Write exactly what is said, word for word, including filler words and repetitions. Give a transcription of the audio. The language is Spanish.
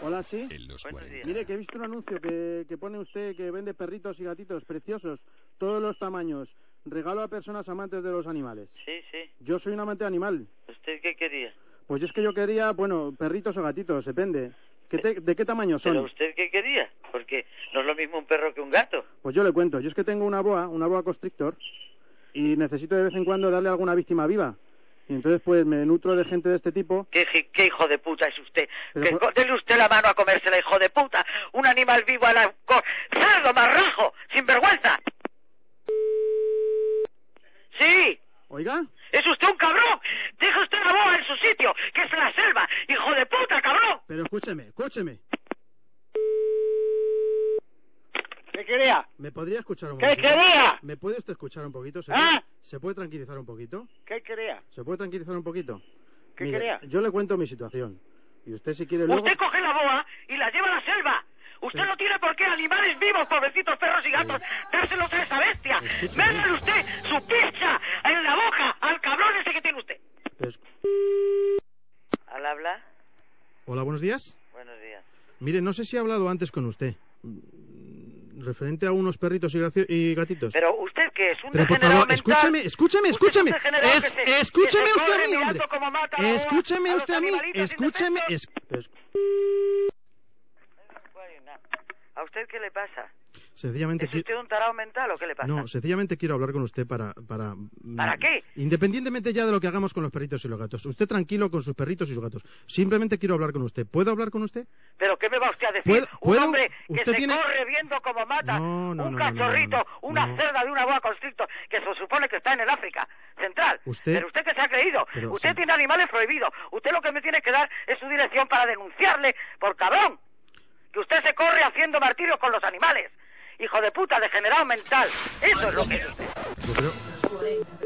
Hola, sí. En los Buenos cuarenta. días. Mire, que he visto un anuncio que, que pone usted que vende perritos y gatitos preciosos, todos los tamaños. Regalo a personas amantes de los animales. Sí, sí. Yo soy un amante animal. ¿Usted qué quería? Pues es que yo quería, bueno, perritos o gatitos, depende. ¿Qué te- ¿De qué tamaño son? ¿Pero usted qué quería? Porque no es lo mismo un perro que un gato. Pues yo le cuento. Yo es que tengo una boa, una boa constrictor, y necesito de vez en cuando darle a alguna víctima viva. Y entonces, pues, me nutro de gente de este tipo. ¿Qué, ji- qué hijo de puta es usted? Pero Que jo- co- dele usted la mano a comérsela, hijo de puta. Un animal vivo a la... co- ¡Cerdo, marrajo! ¡Sin vergüenza! ¡Sí! Oiga, ¡Es usted un cabrón! ¡Deja usted la boa en su sitio, que es la selva! ¡Hijo de puta, cabrón! pero escúcheme, escúcheme. ¿Qué quería? ¿Me podría escuchar un ¿Qué poquito? quería? ¿Me puede usted escuchar un poquito? ¿Se, ¿Ah? puede, ¿Se puede tranquilizar un poquito? ¿Qué quería? ¿Se puede tranquilizar un poquito? ¿Qué Mire, quería? yo le cuento mi situación. Y usted, si quiere, luego... Usted coge la boa y la lleva a la selva. Usted Sí. no tiene por qué animales vivos, pobrecitos perros y gatos, dárselos a esa bestia. Escúcheme. Métale usted su pizza en la boca al cabrón ese que tiene usted. Es- ¿Al habla? Hola, buenos días. Buenos días. Mire, no sé si he hablado antes con usted. Mm, Referente a unos perritos y, graci- y gatitos. Pero usted que es un Pero por degenerado favor, mental. escúcheme, escúcheme, Usted es un escúcheme. degenerado Es- que se- escúcheme que se usted a corre mí, hombre. mirando cómo mata a la boa Escúcheme a los usted a mí. animalitos Escúcheme. indefensos. Es- es- ¿A usted qué le pasa? sencillamente ¿Es qui- usted un tarado mental o qué le pasa? No, sencillamente quiero hablar con usted para, para... ¿Para qué? Independientemente ya de lo que hagamos con los perritos y los gatos. Usted tranquilo con sus perritos y sus gatos. Simplemente quiero hablar con usted. ¿Puedo hablar con usted? ¿Pero qué me va usted a decir? ¿Puedo- Un puedo? hombre que ¿Usted se tiene- corre viendo cómo mata No, no, un no, no, cachorrito, no, no, una no. cerda de una boa constrictor que se supone que está en el África Central. Usted- Pero usted que se ha creído. Pero, usted sí. tiene animales prohibidos. Usted lo que me tiene que dar es su dirección para denunciarle por cabrón. Que usted se corre haciendo martirios con los animales. Hijo de puta, degenerado mental. Eso es lo que es usted. Yo creo...